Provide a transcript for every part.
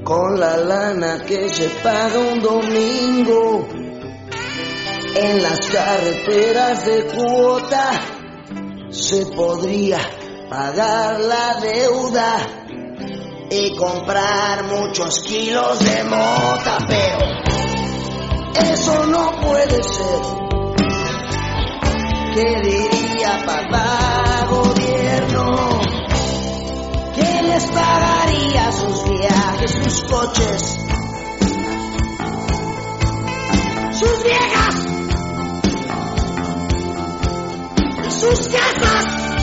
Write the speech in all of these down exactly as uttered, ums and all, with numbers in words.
Con la lana que se paga un domingo en las carreteras de cuota se podría pagar la deuda y comprar muchos kilos de mota, pero eso no puede ser. ¿Qué diría papá gobierno? ¿Quién les pagaría sus viajes, sus coches, sus viejas y sus casas?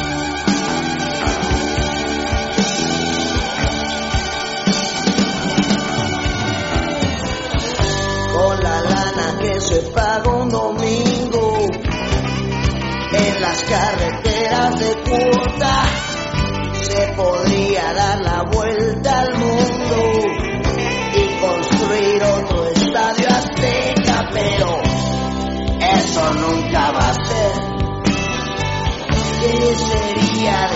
Con la lana que se paga un domingo en las carreteras de cuota se podría dar la vuelta al mundo y construir otro estadio Azteca, pero eso nunca va a ser. ¿Qué sería